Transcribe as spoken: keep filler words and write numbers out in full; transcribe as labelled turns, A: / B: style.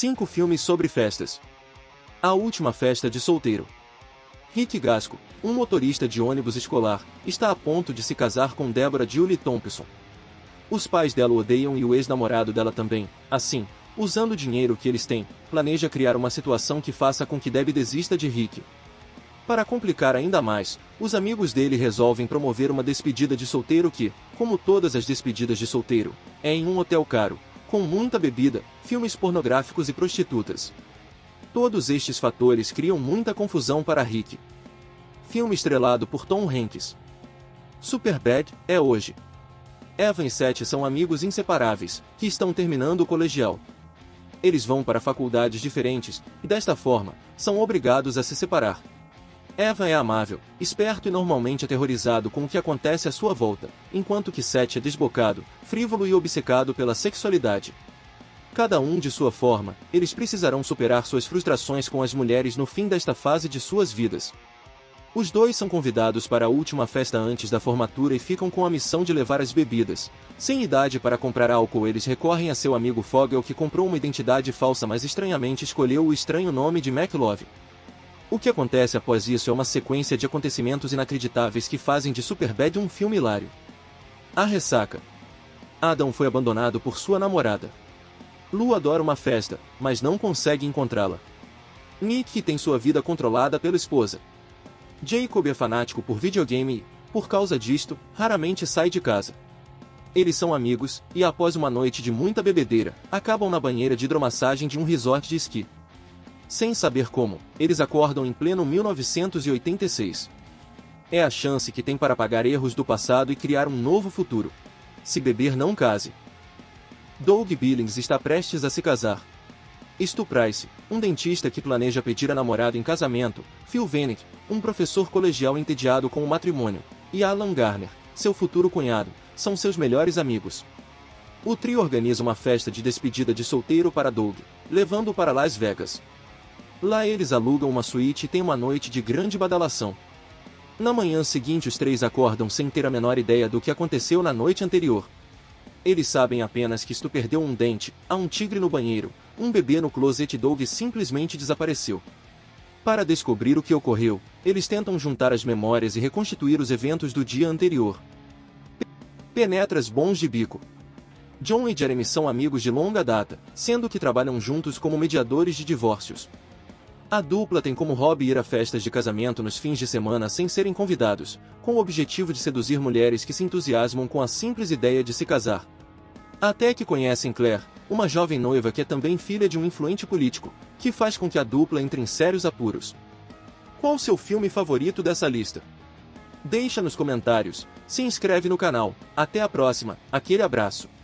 A: cinco filmes sobre festas. A última festa de solteiro. Rick Gasco, um motorista de ônibus escolar, está a ponto de se casar com Deborah Julie Thompson. Os pais dela o odeiam e o ex-namorado dela também. Assim, usando o dinheiro que eles têm, planeja criar uma situação que faça com que Deb desista de Rick. Para complicar ainda mais, os amigos dele resolvem promover uma despedida de solteiro que, como todas as despedidas de solteiro, é em um hotel caro, com muita bebida, filmes pornográficos e prostitutas. Todos estes fatores criam muita confusão para Rick. Filme estrelado por Tom Hanks. Superbad é hoje. Evan e Seth são amigos inseparáveis, que estão terminando o colegial. Eles vão para faculdades diferentes, e desta forma, são obrigados a se separar. Evan é amável, esperto e normalmente aterrorizado com o que acontece à sua volta, enquanto que Seth é desbocado, frívolo e obcecado pela sexualidade. Cada um de sua forma, eles precisarão superar suas frustrações com as mulheres no fim desta fase de suas vidas. Os dois são convidados para a última festa antes da formatura e ficam com a missão de levar as bebidas. Sem idade para comprar álcool, eles recorrem a seu amigo Fogel, que comprou uma identidade falsa, mas estranhamente escolheu o estranho nome de McLove. O que acontece após isso é uma sequência de acontecimentos inacreditáveis que fazem de Superbad um filme hilário. A ressaca. Adam foi abandonado por sua namorada. Lou adora uma festa, mas não consegue encontrá-la. Nick tem sua vida controlada pela esposa. Jacob é fanático por videogame e, por causa disto, raramente sai de casa. Eles são amigos, e após uma noite de muita bebedeira, acabam na banheira de hidromassagem de um resort de esqui. Sem saber como, eles acordam em pleno mil novecentos e oitenta e seis. É a chance que tem para apagar erros do passado e criar um novo futuro. Se beber, não case. Doug Billings está prestes a se casar. Stu Price, um dentista que planeja pedir a namorada em casamento, Phil Vanek, um professor colegial entediado com o matrimônio, e Alan Garner, seu futuro cunhado, são seus melhores amigos. O trio organiza uma festa de despedida de solteiro para Doug, levando-o para Las Vegas. Lá eles alugam uma suíte e têm uma noite de grande badalação. Na manhã seguinte, os três acordam sem ter a menor ideia do que aconteceu na noite anterior. Eles sabem apenas que Stu perdeu um dente, há um tigre no banheiro, um bebê no closet e Doug simplesmente desapareceu. Para descobrir o que ocorreu, eles tentam juntar as memórias e reconstituir os eventos do dia anterior. Penetras bons de bico. John e Jeremy são amigos de longa data, sendo que trabalham juntos como mediadores de divórcios. A dupla tem como hobby ir a festas de casamento nos fins de semana sem serem convidados, com o objetivo de seduzir mulheres que se entusiasmam com a simples ideia de se casar. Até que conhecem Claire, uma jovem noiva que é também filha de um influente político, que faz com que a dupla entre em sérios apuros. Qual o seu filme favorito dessa lista? Deixa nos comentários, se inscreve no canal. Até a próxima, aquele abraço.